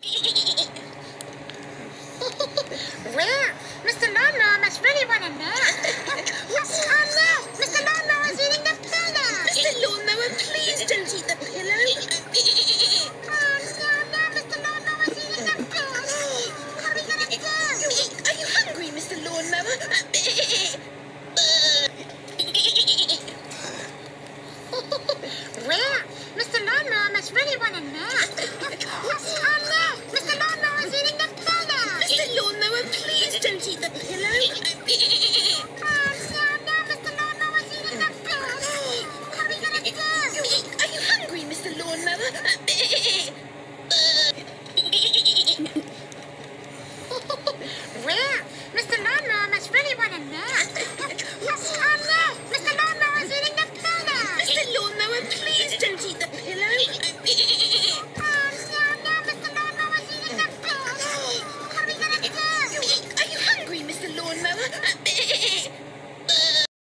Well, Mr. Lawnmower must really want a nap. Oh no! Mr. Lawnmower is eating the pillow! Mr. Lawnmower, please don't eat the pillow.